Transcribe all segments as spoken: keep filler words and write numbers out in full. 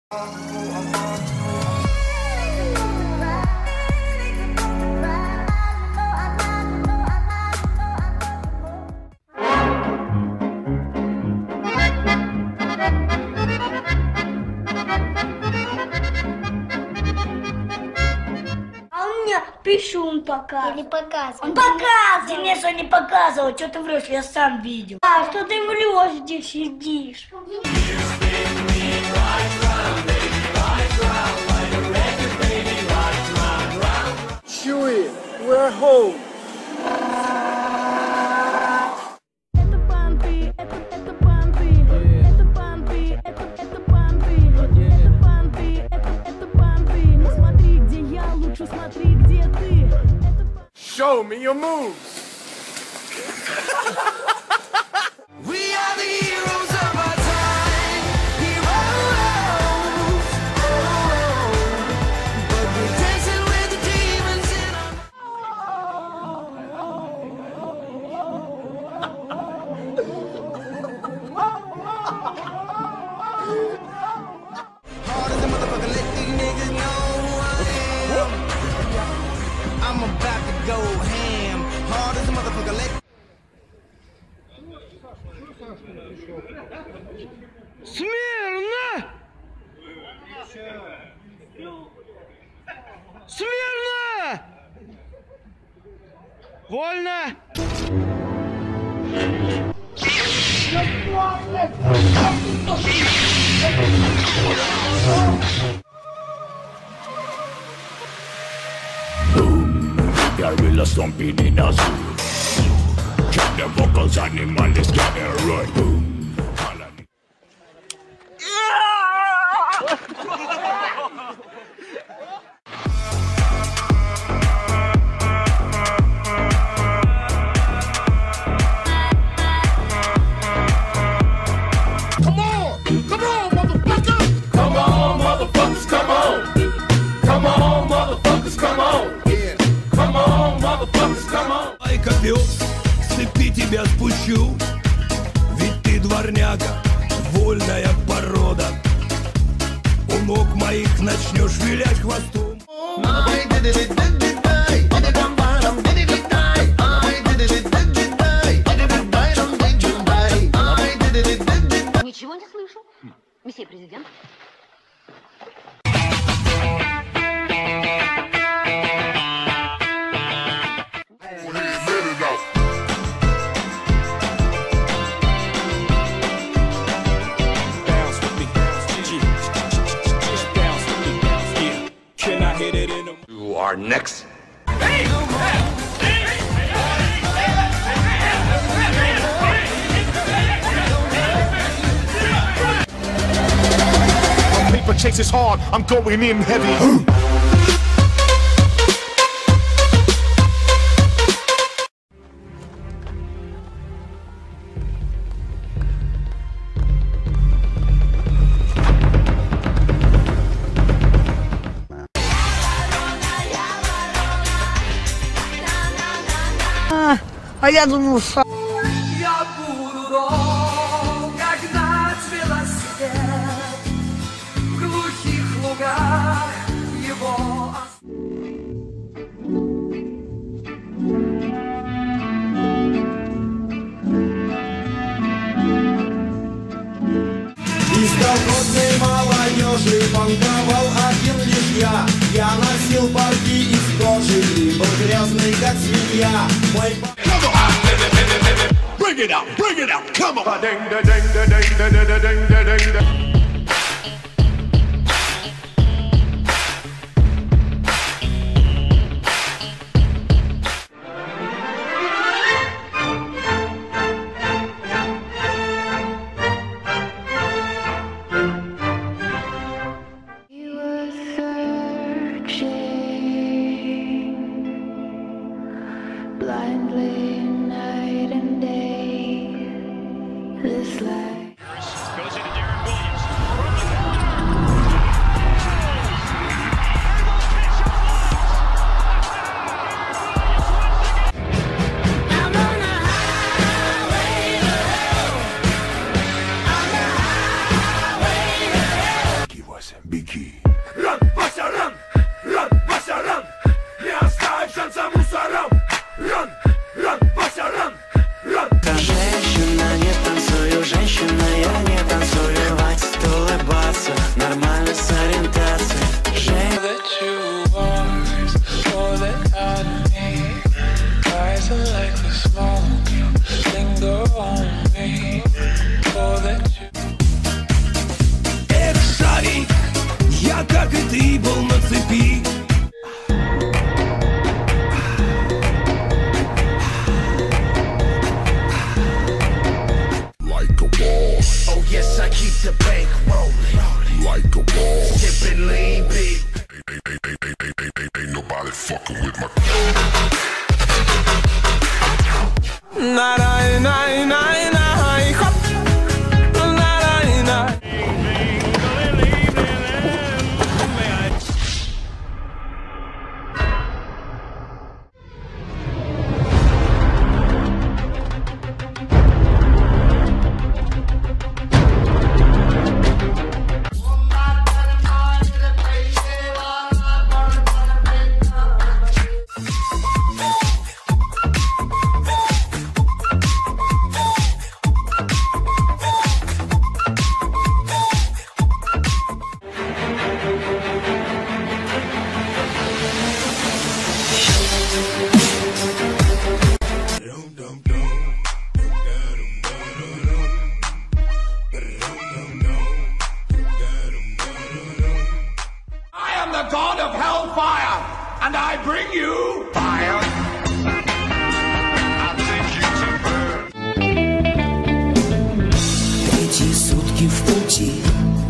Пишу, показывал. Или показывал. Он показывал. Денис, он не показывал, что ты врешь, я сам видел. А, что ты врешь здесь сидишь? Chewy, we're home. Show me your moves. We are the heroes of our time. Heroes. Oh, but we're dancing with the demons in our hard as a motherfucker, let these niggas know who I am. I'm about to go ham. Hard as a motherfucker, let Смирно! Смирно! Вольно! Gorilla stomping in a zoo. Check the vocals, animal is getting right. Boom. Come on, come on, motherfucker. Come on, motherfuckers, come on. Come on, motherfuckers, come on. Yeah. Come on, motherfuckers, come on. Ай, копёс, с цепи тебя спущу. Ведь ты дворняга, вольная порода. У ног моих начнешь вилять хвостом. Ничего не слышу, месье президент. You are next. Paper chase is hard, I'm going in heavy. А я думал, что... Я буду долго гнать велосипед в глухих лугах его. Из колхозной молодежи банковал один лишь я. Я носил парки из кожи и был грязный, как свинья. Мой Bring it out, bring it out, come on. You were searching blindly night and day. This life. Goes into Darren Williams. беги. Ран, Вася, ран! Ран, Вася, ран! Не оставь шанса мусорам! Ран, ран, Вася, ран! Ран! Женщина, не танцую, женщина, я не танцую. Хватит улыбаться, нормально с ориентацией. Это шарик, я, как и ты, был на цепи. Like a ball. Oh yes, I keep the bank rolling. Like a ball. Sipping lean big. Ain't, ain't, ain't, ain't, ain't, ain't, ain't, ain't nobody fucking with my. Nine, nine, nine, nine, hop. Nine, nine. I am the god of hellfire, and I bring you fire. Третьи сутки в пути.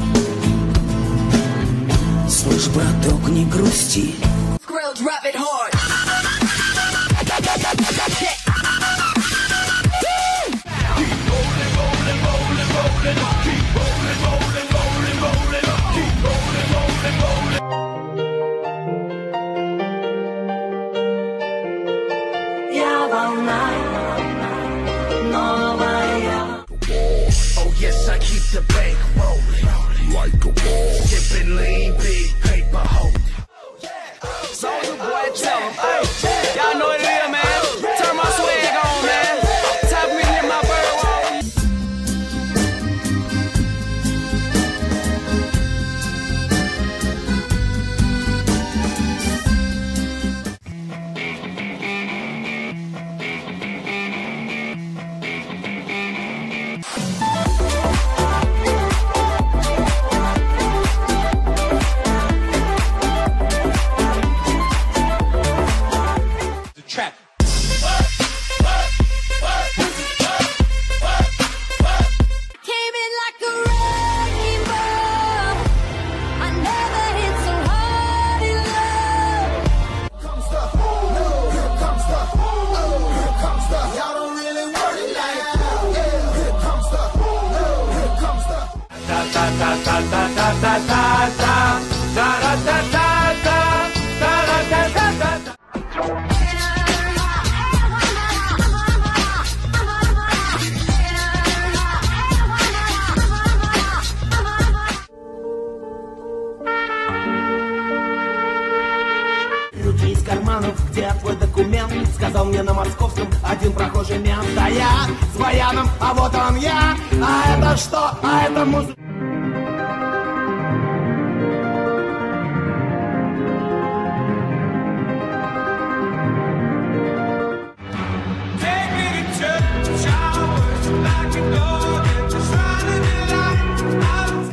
Слышь, браток, не грусти. Я волна новая. Oh yes, I keep the bank rolling. Like a ball. Sipping lean big paper hold. Soldier boy, tell him, hey, y'all know what it is, man. Turn my swag on, man. Tap me in my bird wall. The trap. Came in like a wrecking ball. I never hit so hard in love. Comes the, no, here comes the, oh, here comes the. Y'all don't really want it like that. Yeah, here comes the, no, here comes the. Da da da da da da da da da da da da da da da da da da. Руки из карманов, где твой документ? Сказал мне на московском один прохожий мент. Да я с баяном, а вот он я. А это что? А это музыка. Take me to church, showers, like a dog, and just running in line.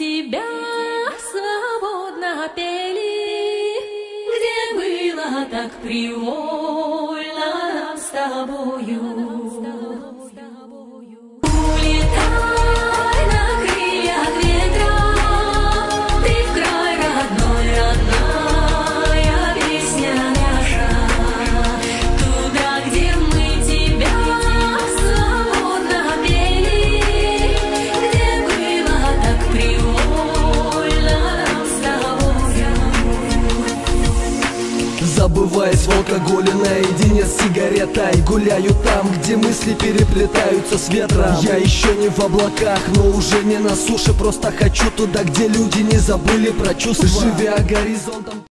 тебя свободно пели, где было так привольно нам с тобою. Улетай на крыльях ветра, ты в край родной, родная песня наша, туда, где мы тебя свободно пели, где было так привольно нам с тобою. Забываясь в алкоголе наедине с сигаретой, гуляю там, где мысли переплетаются с ветром. Я еще не в облаках, но уже не на суше, просто хочу туда, где люди не забыли про чувства, живя горизонтом.